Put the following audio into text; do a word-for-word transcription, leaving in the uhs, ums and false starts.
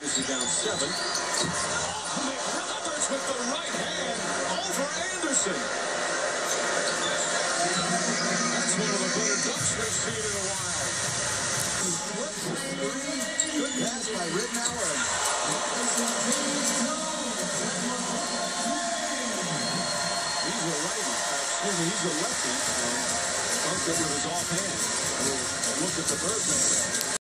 This is down seven. Oh, McRoberts with the right hand over Anderson. That's one of the better dunks we've seen in a while. Good pass by Rittenauer. He's a righty. Excuse me, he's a lefty. Dunked it with his offhand. Look at the Birdman.